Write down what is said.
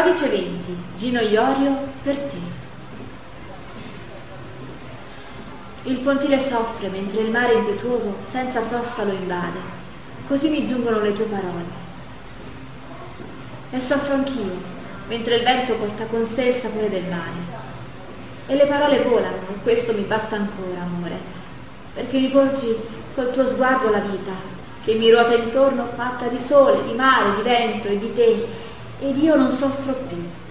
Codice 20, Gino Iorio, per te. Il pontile soffre mentre il mare impetuoso senza sosta lo invade. Così mi giungono le tue parole. E soffro anch'io, mentre il vento porta con sé il sapore del mare. E le parole volano, e questo mi basta ancora, amore, perché mi porgi col tuo sguardo la vita, che mi ruota intorno fatta di sole, di mare, di vento e di te, ed io non soffro più.